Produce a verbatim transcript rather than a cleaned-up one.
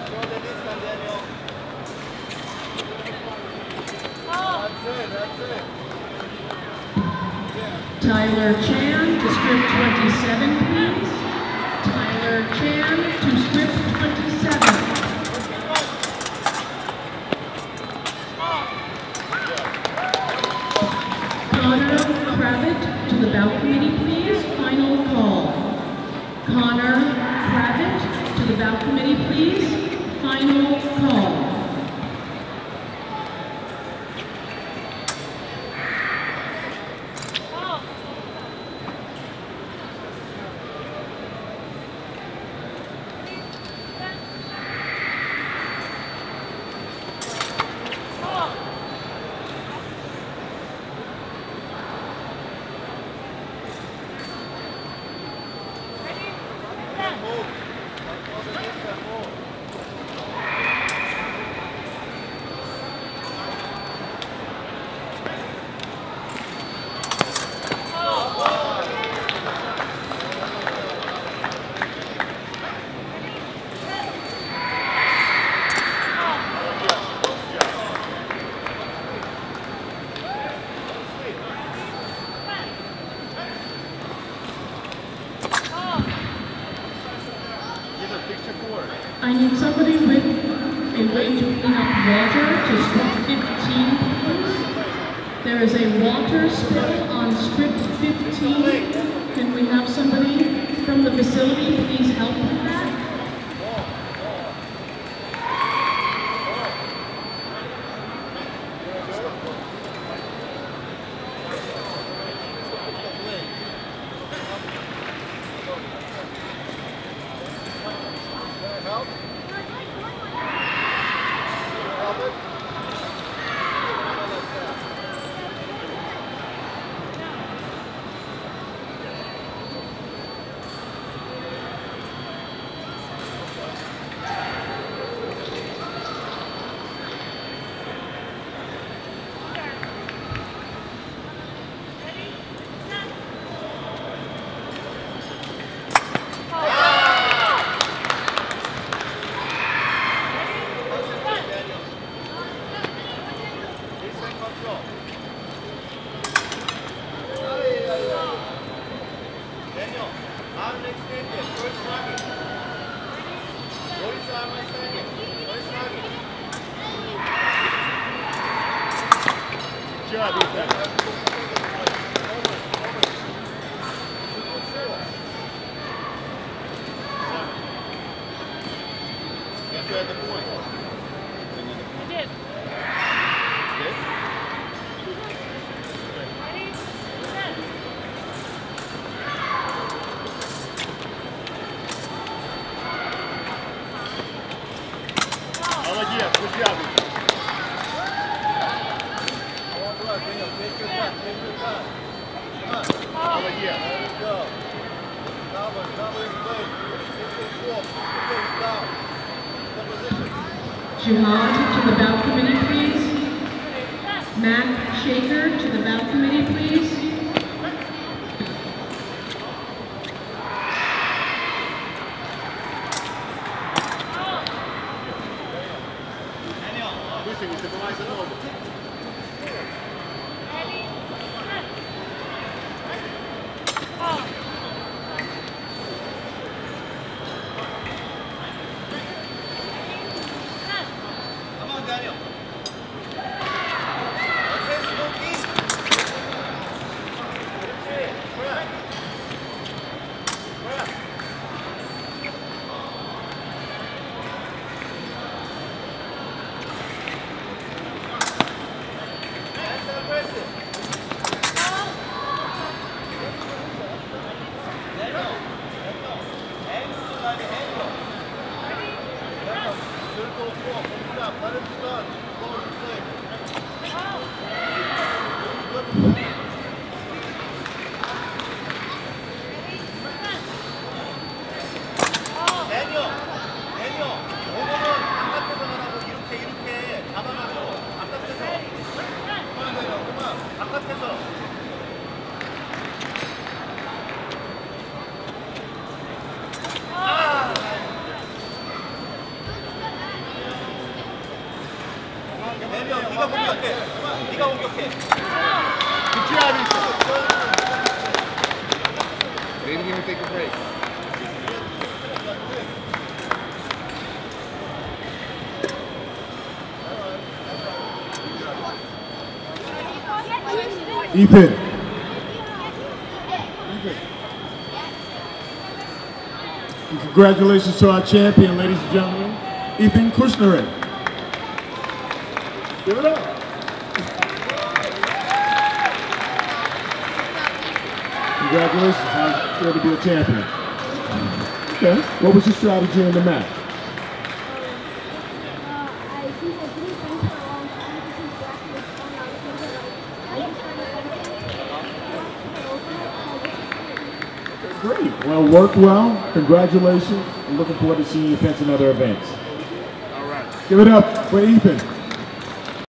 Tyler Chan to strip twenty-seven, please. Tyler Chan to strip twenty-seven. Connor Kravitz to the bout committee, please. Final call. Connor Kravitz to the bout committee, please. Final call. I need somebody with a way to clean up water to strip fifteen, please. There is a water spill on strip fifteen. Can we have somebody from the facility please help with that? Jihad to the bout committee, please. Matt Shaker to the bout committee, please. 네가 공격해. 네가 공격해. Good job, Ethan. They didn't even take a break. Ethan. And congratulations to our champion, ladies and gentlemen, Ethan Kushner. Give it up. Congratulations, how's it feel to be a champion? Okay, what was your strategy in the match? Great. Well, worked well. Congratulations. I'm looking forward to seeing you against in other events. All right. Give it up for Ethan.